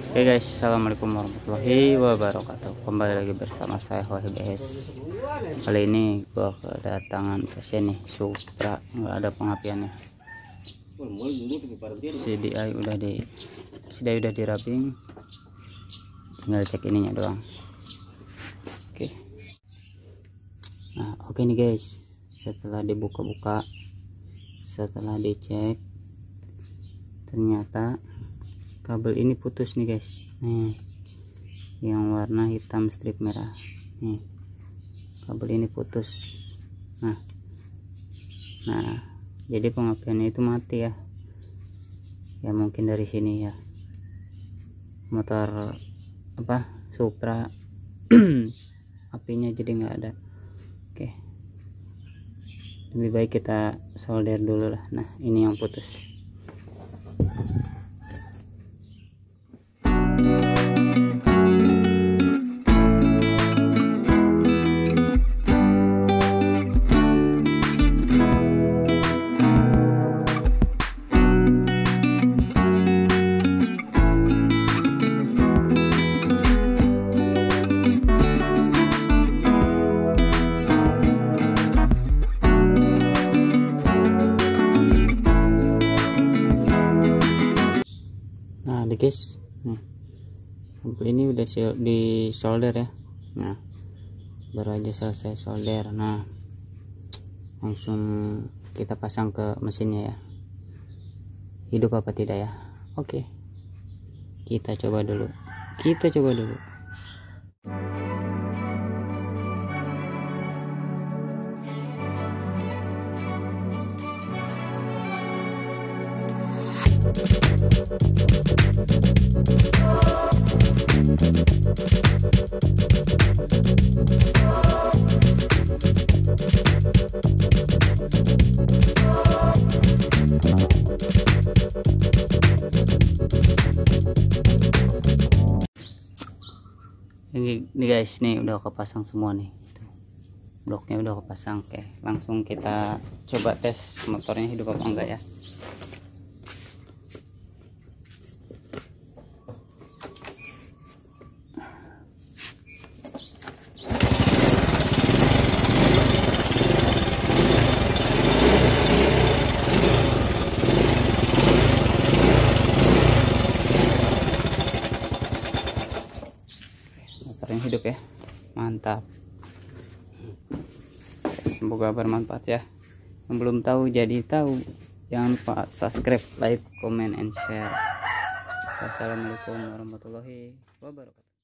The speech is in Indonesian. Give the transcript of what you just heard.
Oke guys, assalamualaikum warahmatullahi wabarakatuh. Kembali lagi bersama saya Wahid BS. Kali ini gua kedatangan pasien nih, Supra, nggak ada pengapiannya. CDI udah diraping, tinggal cek ininya doang. Oke. Nah, oke nih guys, setelah dibuka-buka, setelah dicek, ternyata kabel ini putus nih guys, nih yang warna hitam strip merah nih, kabel ini putus. Nah jadi pengapiannya itu mati ya mungkin dari sini ya, motor Supra apinya jadi nggak ada. Oke, lebih baik kita solder dulu lah. Nah, ini yang putus. Nah guys, kabel ini udah di solder ya. Nah, baru aja selesai solder. Nah, langsung kita pasang ke mesinnya ya, hidup apa tidak ya. Oke, kita coba dulu. Ini guys, nih udah kepasang semua nih, bloknya udah kepasang. Oke, langsung kita coba tes motornya hidup apa enggak ya. Motornya hidup ya, mantap. Semoga bermanfaat ya. Yang belum tahu jadi tahu. Jangan lupa subscribe, like, comment, and share. Wassalamualaikum warahmatullahi wabarakatuh.